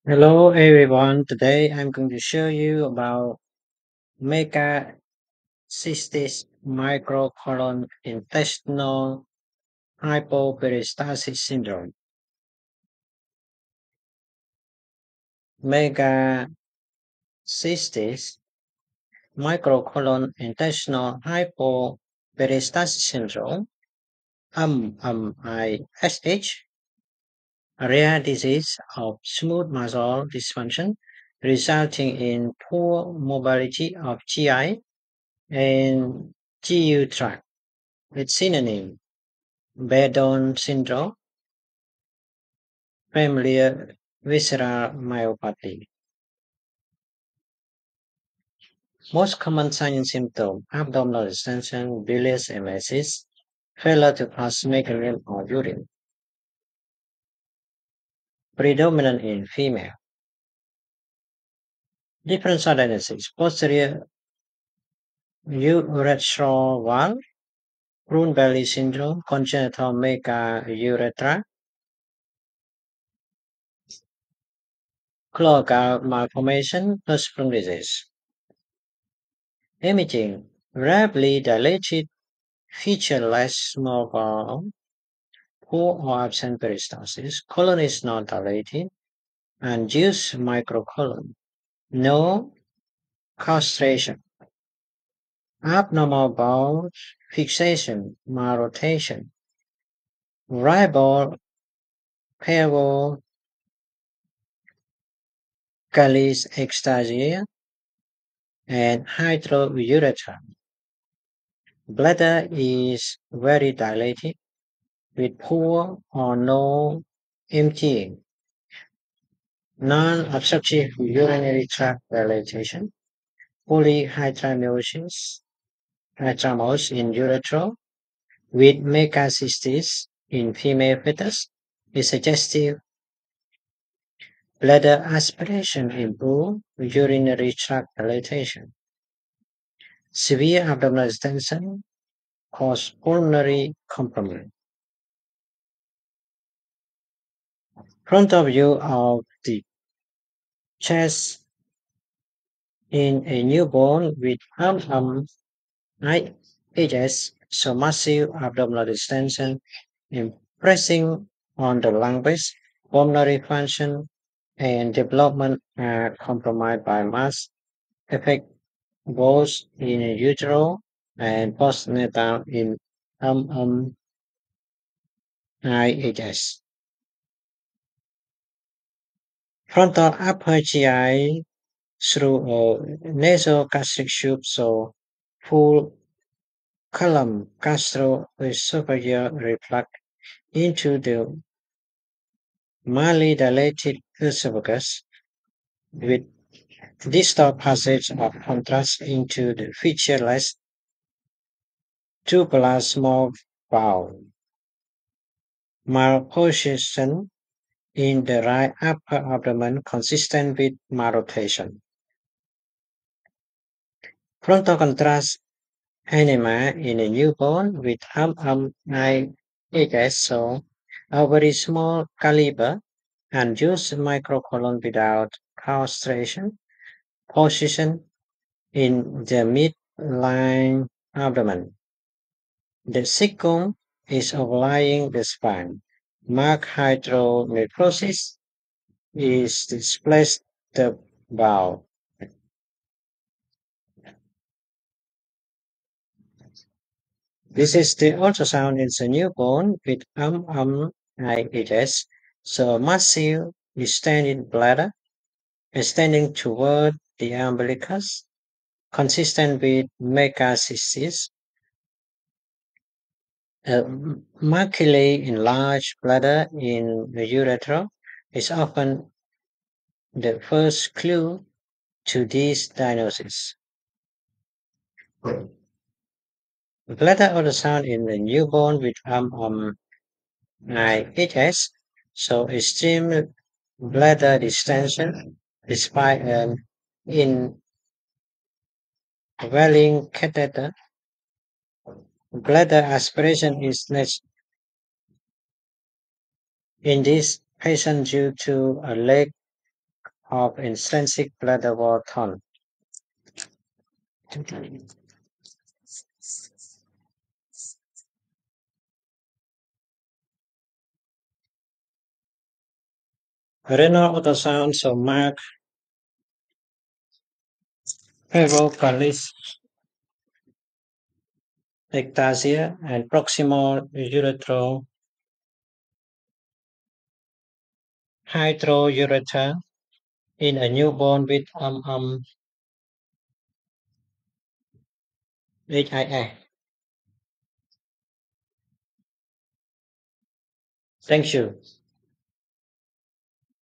Hello everyone. Today I'm going to show you about megacystis microcolon intestinal hypoperistalsis syndrome. Megacystis microcolon intestinal hypoperistalsis syndrome (MISH), a rare disease of smooth muscle dysfunction resulting in poor mobility of GI and GU tract. Its synonym: Bedon syndrome, familiar visceral myopathy. Most common signs and symptoms: abdominal distension, bilious emesis, failure to pass meconium or urine. Predominant in female. Differential diagnosis: posterior urethral valve, prune belly syndrome, congenital megaurethra, cloacal malformation, first-prune disease. Imaging: rarely dilated featureless small bowel, poor or absent peristalsis, colon is not dilated, and juice microcolon. No castration. Abnormal bowel fixation, malrotation, ribal parvo calis ectasia, and hydrourethra. Bladder is very dilated with poor or no emptying. Non-obstructive urinary tract dilatation, polyhydramniosis, hydramnios in urethra with megacystis in female fetus is suggestive. Bladder aspiration improve urinary tract dilatation. Severe abdominal distension cause pulmonary compromise. Frontal view of the chest in a newborn with IHS, so massive abdominal distension impressing on the lung base, pulmonary function, and development are compromised by mass effect both in utero and postnatal in IHS. Frontal upper GI through a nasogastric tube, so full column gastroesophageal reflux into the mildly dilated esophagus with distal passage of contrast into the featureless tubular small bowel. Malposition in the right upper abdomen consistent with malrotation. Frontal contrast enema in a newborn with IHS, so a very small caliber and use microcolon without castration. Position in the midline abdomen. The cecum is overlying the spine. Marked hydronephrosis is displaced the bowel. This is the ultrasound in the newborn with IHS, so massive distended bladder extending toward the umbilicus, consistent with megacystis. A markedly enlarged bladder in the urethra is often the first clue to this diagnosis. Bladder ultrasound in a newborn with IHS show extreme bladder distension despite an indwelling catheter. Bladder aspiration is next in this patient due to a leg of intrinsic bladder tone. Renal ultrasound so mark ferrocalis ectasia and proximal urethral hydroureter in a newborn with HIA. Thank you.